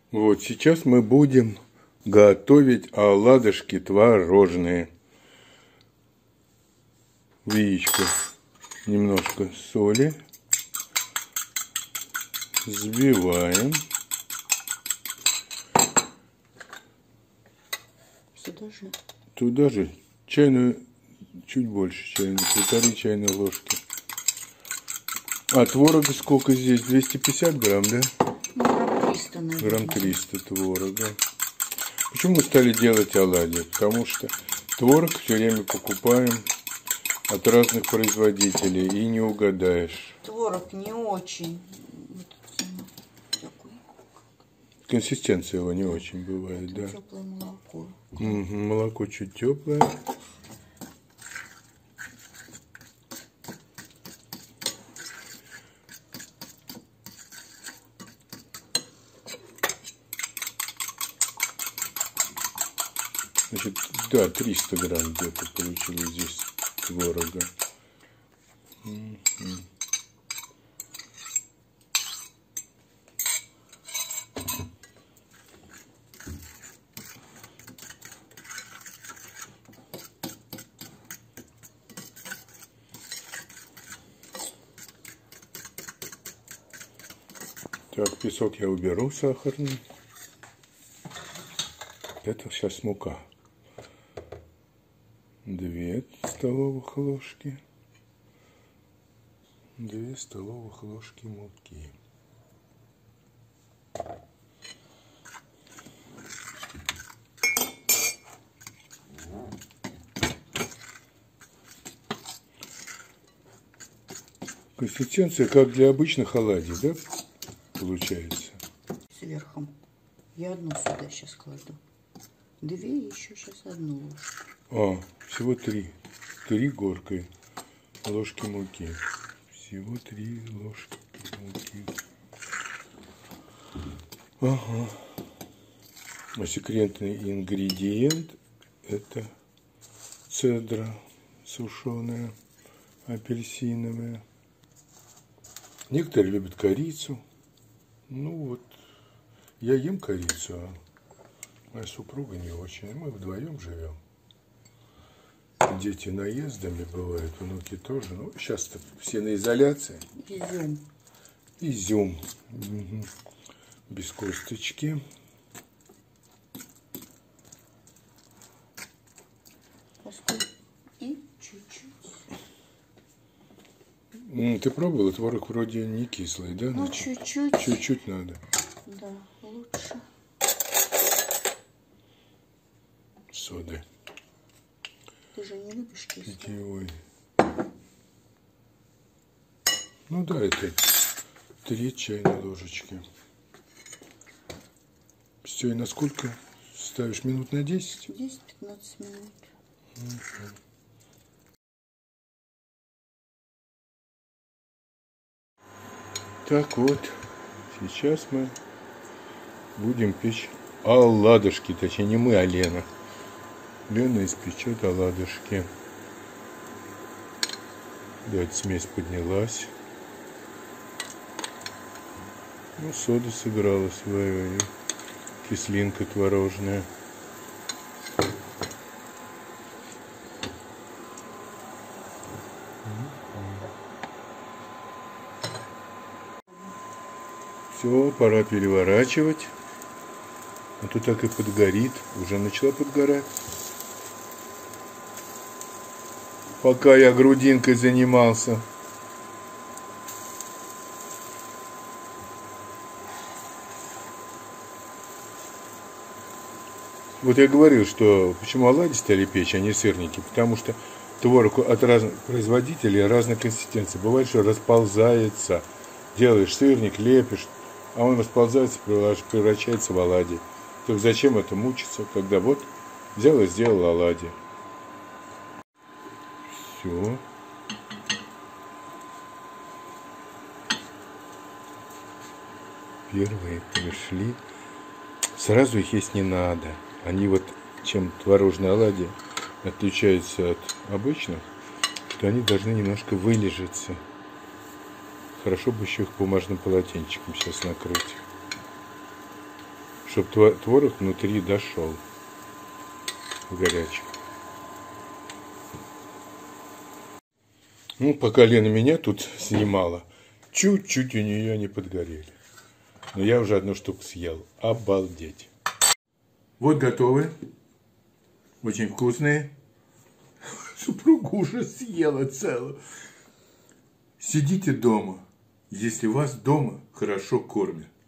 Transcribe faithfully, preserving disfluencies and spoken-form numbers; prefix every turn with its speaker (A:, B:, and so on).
A: Вот сейчас мы будем готовить оладушки творожные. В яичко немножко соли. Взбиваем.
B: Сюда же?
A: Туда же чайную, чуть больше чайной, полторы чайной ложки. А творога сколько здесь? двести пятьдесят грамм, да?
B: Ну, грамм триста, наверное.
A: Грамм триста творога. Почему мы стали делать оладьи? Потому что творог все время покупаем от разных производителей и не угадаешь.
B: Творог не очень.
A: Консистенция его не очень бывает,
B: это
A: да.
B: Теплое молоко.
A: Угу, молоко чуть теплое. Значит, да, триста грамм где-то получилось здесь творога. Угу. Так, песок я уберу сахарный. Это сейчас мука. Две столовых ложки. Две столовых ложки муки. Консистенция как для обычных оладий, да? Получается.
B: Сверху. Я одну сюда сейчас кладу. Две и еще сейчас одну ложку.
A: А, всего три. Три горкой ложки муки. Всего три ложки муки. Ага. А секретный ингредиент это цедра сушеная, апельсиновая. Некоторые любят корицу. Ну вот, я ем корицу, а моя супруга не очень. Мы вдвоем живем. Дети наездами бывают, внуки тоже. Ну, сейчас-то все на изоляции.
B: Изюм.
A: Изюм. Угу. Без косточки.
B: И чуть-чуть.
A: Ты пробовала? Творог вроде не кислый, да?
B: Ну, чуть-чуть.
A: Чуть-чуть надо.
B: Да, лучше.
A: Соды.
B: Ты же не любишь кислый.
A: Питьевой. Ну да, это три чайной ложечки. Все, и на сколько ставишь? Минут на десять?
B: десять-пятнадцать минут.
A: Угу. Так вот, сейчас мы будем печь оладушки. Точнее, не мы, а Лена. Лена испечет оладушки. Да, смесь поднялась. Ну, сода сыграла свою. И кислинка творожная. Все, пора переворачивать. А то так и подгорит. Уже начала подгорать. Пока я грудинкой занимался. Вот я говорил, что почему оладьи стали печь, а не сырники. Потому что творог от разных производителей разной консистенции. Бывает, что расползается. Делаешь сырник, лепишь, а он расползается, превращается в оладьи. Так зачем это мучиться, когда вот взял и сделал оладьи. Все. Первые пришли. Сразу их есть не надо. Они вот, чем творожные оладьи отличаются от обычных, что они должны немножко вылежаться. Хорошо бы еще их бумажным полотенчиком сейчас накрыть, чтобы творог внутри дошел горячий. Ну, пока Лена меня тут снимала, чуть-чуть у нее не подгорели. Но я уже одну штуку съел. Обалдеть. Вот готовы. Очень вкусные. Супруга уже съела целую. Сидите дома, если вас дома хорошо кормят.